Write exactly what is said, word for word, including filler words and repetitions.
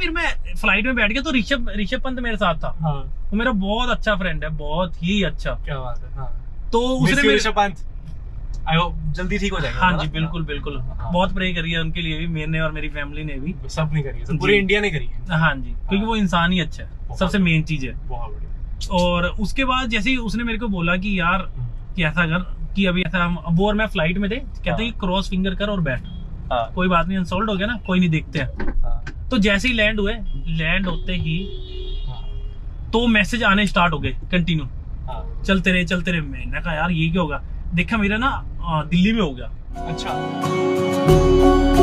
फिर मैं फ्लाइट में बैठ गया तो ऋषभ ऋषभ पंत मेरे साथ था। हाँ। वो मेरा बहुत अच्छा फ्रेंड है, बहुत ही अच्छा। क्या बात है। हाँ। तो उसने ऋषभ पंत आई होप जल्दी ठीक हो जाएगा। हाँ जी बिल्कुल बिल्कुल। हाँ। बहुत प्रे करी है उनके लिए भी, मैंने और मेरी फैमिली ने भी। सब ने करी है, पूरी इंडिया ने करी है। हाँ जी, क्योंकि वो इंसान ही अच्छा है, सबसे मेन चीज है। बहुत बढ़िया। और उसके बाद जैसे ही उसने मेरे को बोला कि यार कि ऐसा कर कि अभी ऐसा हम वो और मैं फ्लाइट में थे, कहते हैं क्रॉस फिंगर कर और बैठ। हाँ। कोई बात नहीं, अनसोल्ड हो गया ना, कोई नहीं, देखते हैं। हाँ। तो जैसे ही लैंड हुए, लैंड होते ही हाँ। तो मैसेज आने स्टार्ट हो गए कंटिन्यू। हाँ। चलते रहे चलते रहे। मैंने कहा यार ये क्या होगा, देखा मेरा ना दिल्ली में हो गया। अच्छा।